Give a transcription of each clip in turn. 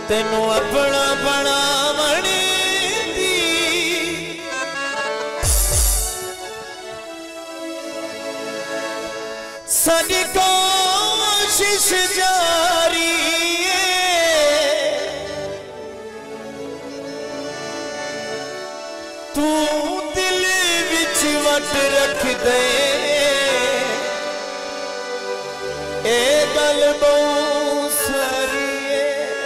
तेनू अपना बनावण दी साडी कोशिश जारी है। तू दिल विच वट रख दे ए गल बहु सारी है।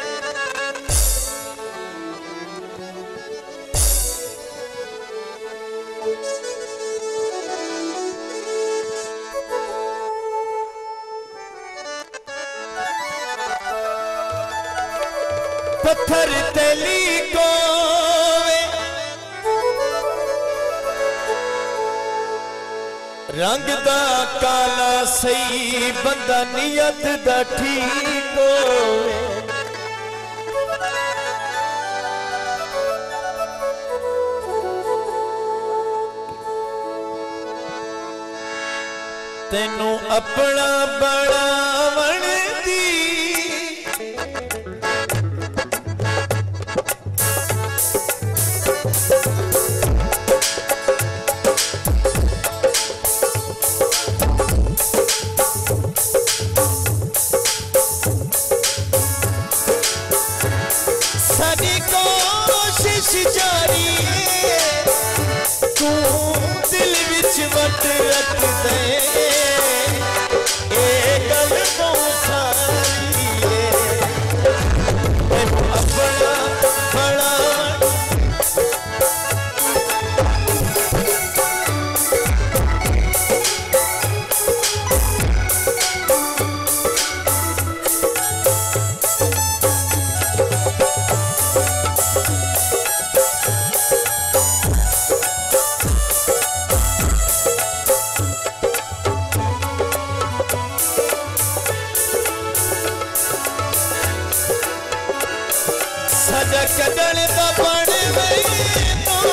पत्थर तेली को रंग दा काला सही बंदा नियत दा ठीक होवे। तेनू अपना बनावण दी साडी कोशिश जारी है। तू दिल विच वट रख दे ए गल बहु सारी है। तेनू अपना बनावण सजा कदल दा बन गई तो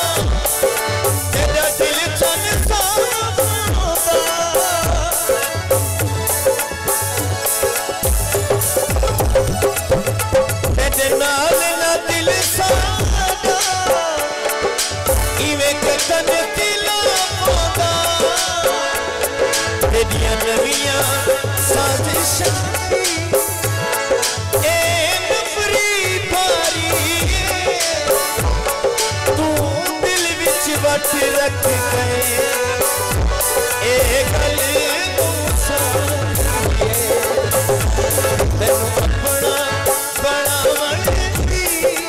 तेरा दिल चन सादा तेरे नाल ना दिल सादा इवें कदन दिला पादा तेरिया नवियां साजिशां वट रख गए ए गल तेनू अपना बनावण दी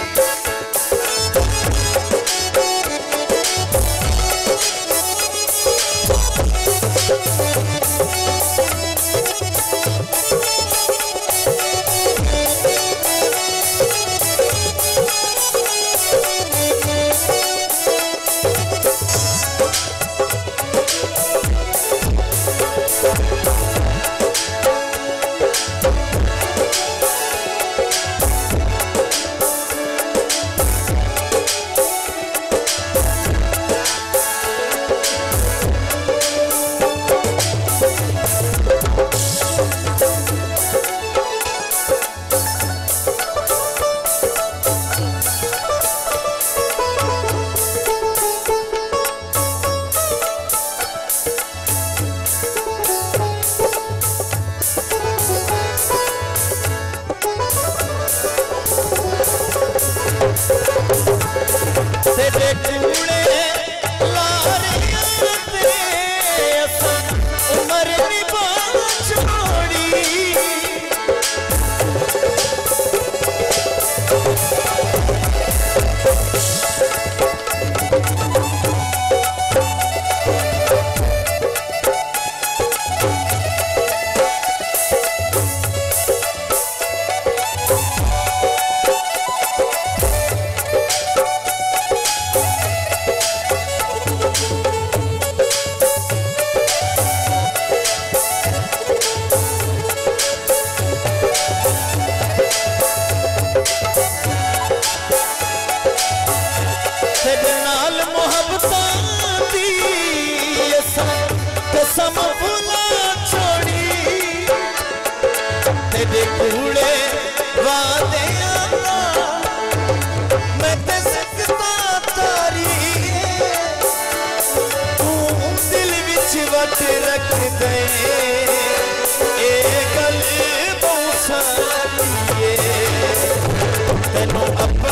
तेरे कूड़े लारियां ते असां उमर निभा छोड़ी। तेरे कूड़े वादे मत रख दे ए गल बहुत सारी तेनों